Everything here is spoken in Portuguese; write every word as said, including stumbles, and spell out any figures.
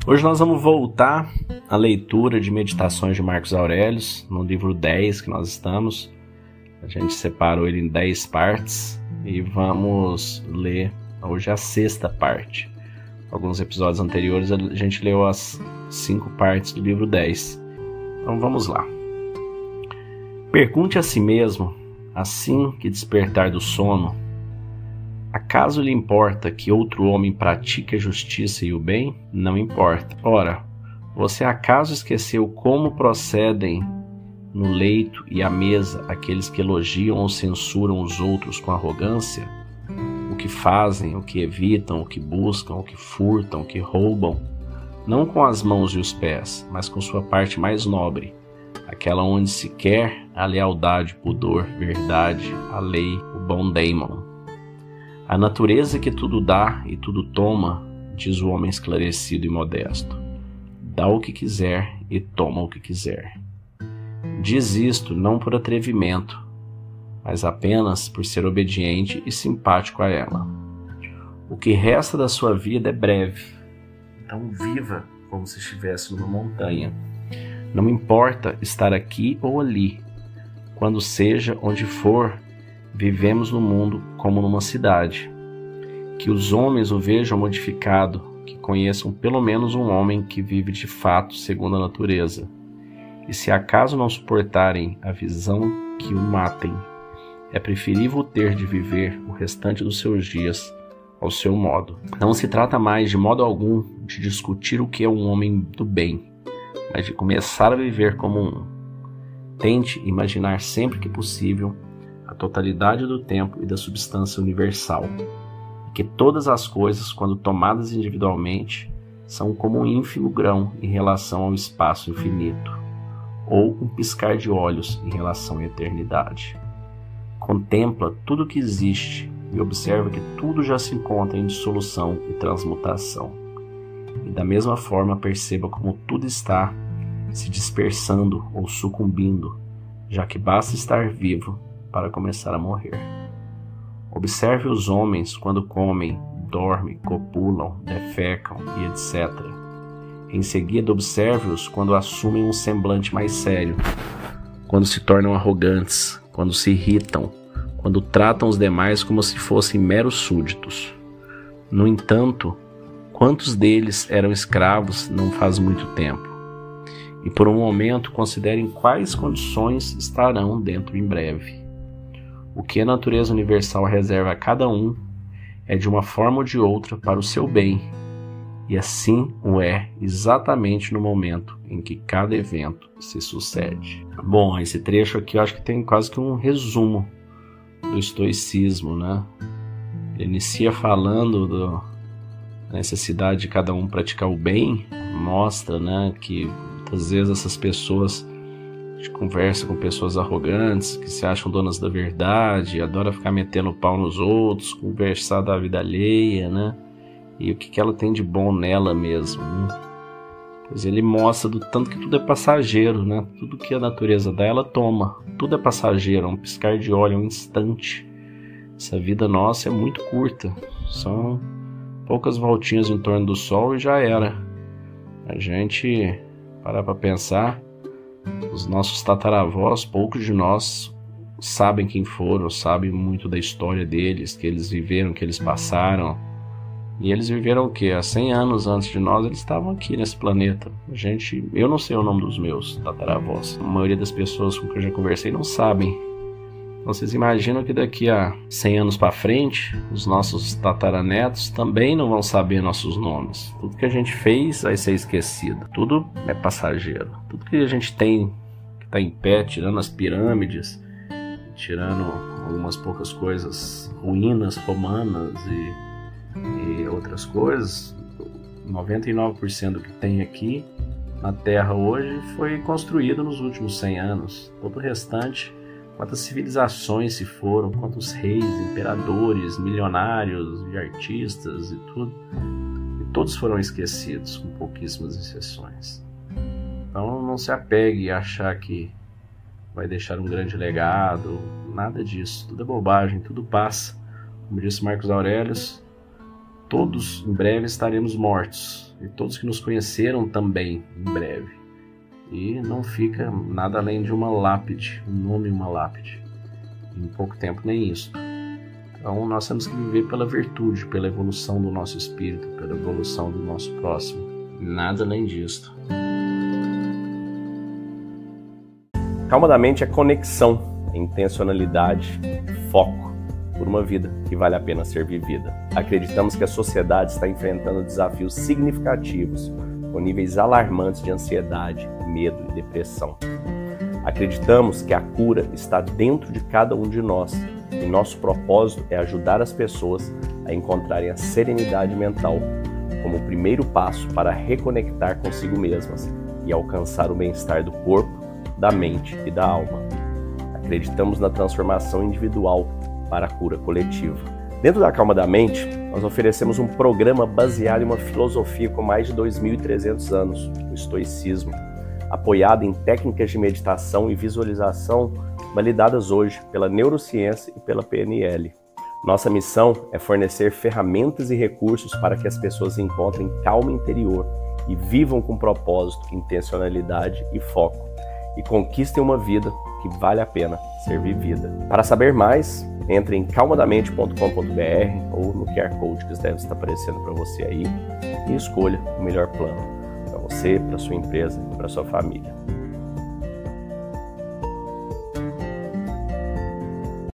Hoje nós vamos voltar à leitura de Meditações de Marcos Aurelius, no livro dez que nós estamos. A gente separou ele em dez partes e vamos ler hoje a sexta parte. Alguns episódios anteriores a gente leu as cinco partes do livro dez. Então vamos lá. Pergunte a si mesmo, assim que despertar do sono: acaso lhe importa que outro homem pratique a justiça e o bem? Não importa. Ora, você acaso esqueceu como procedem no leito e à mesa aqueles que elogiam ou censuram os outros com arrogância? O que fazem, o que evitam, o que buscam, o que furtam, o que roubam, não com as mãos e os pés, mas com sua parte mais nobre, aquela onde se quer a lealdade, o pudor, verdade, a lei, o bom daimon. A natureza que tudo dá e tudo toma, diz o homem esclarecido e modesto, dá o que quiser e toma o que quiser. Diz isto não por atrevimento, mas apenas por ser obediente e simpático a ela. O que resta da sua vida é breve, então viva como se estivesse numa montanha. Não importa estar aqui ou ali, quando seja onde for, vivemos no mundo como numa cidade. Que os homens o vejam modificado, que conheçam pelo menos um homem que vive de fato segundo a natureza. E se acaso não suportarem a visão, que o matem. É preferível ter de viver o restante dos seus dias ao seu modo. Não se trata mais de modo algum de discutir o que é um homem do bem, mas de começar a viver como um. Tente imaginar sempre que possível a totalidade do tempo e da substância universal, e que todas as coisas, quando tomadas individualmente, são como um ínfimo grão em relação ao espaço infinito, ou um piscar de olhos em relação à eternidade. Contempla tudo o que existe e observa que tudo já se encontra em dissolução e transmutação. E da mesma forma perceba como tudo está se dispersando ou sucumbindo, já que basta estar vivo para começar a morrer. Observe os homens quando comem, dormem, copulam, defecam e etcétera. Em seguida, observe-os quando assumem um semblante mais sério, quando se tornam arrogantes, quando se irritam, quando tratam os demais como se fossem meros súditos. No entanto, quantos deles eram escravos não faz muito tempo? E por um momento considerem quais condições estarão dentro em breve. O que a natureza universal reserva a cada um é de uma forma ou de outra para o seu bem, e assim o é exatamente no momento em que cada evento se sucede. Bom, esse trecho aqui eu acho que tem quase que um resumo do estoicismo, né? Ele inicia falando da necessidade de cada um praticar o bem, mostra, né, que muitas vezes essas pessoas, a gente conversa com pessoas arrogantes, que se acham donas da verdade, adora ficar metendo pau nos outros, conversar da vida alheia, né? E o que, que ela tem de bom nela mesmo, né? Pois ele mostra do tanto que tudo é passageiro, né? Tudo que a natureza dá, ela toma. Tudo é passageiro, é um piscar de olho, é um instante. Essa vida nossa é muito curta. São poucas voltinhas em torno do sol e já era. A gente parar para pensar, os nossos tataravós, poucos de nós sabem quem foram, sabem muito da história deles, que eles viveram, que eles passaram. E eles viveram o quê? Há cem anos antes de nós, eles estavam aqui nesse planeta. A gente, eu não sei o nome dos meus tataravós. A maioria das pessoas com quem eu já conversei não sabem. Então vocês imaginam que daqui a cem anos para frente, os nossos tataranetos também não vão saber nossos nomes. Tudo que a gente fez vai ser esquecido. Tudo é passageiro. Tudo que a gente tem, que está em pé, tirando as pirâmides, tirando algumas poucas coisas, ruínas romanas e e outras coisas, noventa e nove por cento do que tem aqui na Terra hoje foi construído nos últimos cem anos. Todo o restante, quantas civilizações se foram, quantos reis, imperadores, milionários e artistas e tudo, e todos foram esquecidos, com pouquíssimas exceções. Então não se apegue a achar que vai deixar um grande legado, nada disso, tudo é bobagem, tudo passa. Como disse Marcos Aurelius, todos em breve estaremos mortos, e todos que nos conheceram também em breve. E não fica nada além de uma lápide, um nome e uma lápide. Em pouco tempo nem isso. Então nós temos que viver pela virtude, pela evolução do nosso espírito, pela evolução do nosso próximo. Nada além disso. Calma da mente é conexão, intencionalidade, foco por uma vida que vale a pena ser vivida. Acreditamos que a sociedade está enfrentando desafios significativos, com níveis alarmantes de ansiedade, medo e depressão. Acreditamos que a cura está dentro de cada um de nós e nosso propósito é ajudar as pessoas a encontrarem a serenidade mental como o primeiro passo para reconectar consigo mesmas e alcançar o bem-estar do corpo, da mente e da alma. Acreditamos na transformação individual para a cura coletiva. Dentro da Calma da Mente, nós oferecemos um programa baseado em uma filosofia com mais de dois mil e trezentos anos, o estoicismo, apoiado em técnicas de meditação e visualização validadas hoje pela neurociência e pela P N L. Nossa missão é fornecer ferramentas e recursos para que as pessoas encontrem calma interior e vivam com propósito, intencionalidade e foco, e conquistem uma vida que vale a pena ser vivida. Para saber mais, entre em calmadamente ponto com ponto b r ou no Q R Code que deve estar aparecendo para você aí e escolha o melhor plano para você, para sua empresa e para sua família.